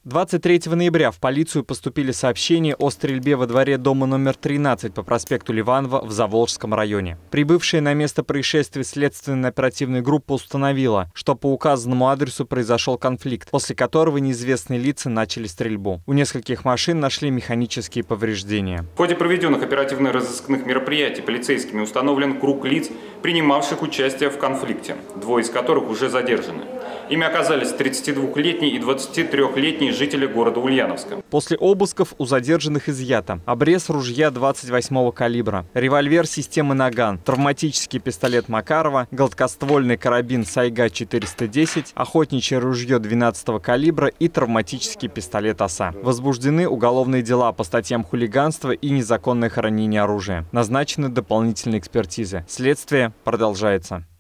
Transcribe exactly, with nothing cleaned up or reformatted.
двадцать третьего ноября в полицию поступили сообщения о стрельбе во дворе дома номер тринадцать по проспекту Ливанова в Заволжском районе. Прибывшая на место происшествия следственная оперативная группа установила, что по указанному адресу произошел конфликт, после которого неизвестные лица начали стрельбу. У нескольких машин нашли механические повреждения. В ходе проведенных оперативно-розыскных мероприятий полицейскими установлен круг лиц, принимавших участие в конфликте, двое из которых уже задержаны. Ими оказались тридцатидвухлетний и двадцатитрёхлетний жители города Ульяновска. После обысков у задержанных изъято обрез ружья двадцать восьмого калибра, револьвер системы «Наган», травматический пистолет Макарова, гладкоствольный карабин Сайга четыреста десять, охотничье ружье двенадцатого калибра и травматический пистолет «Оса». Возбуждены уголовные дела по статьям хулиганства и незаконное хранение оружия. Назначены дополнительные экспертизы. Следствие продолжается.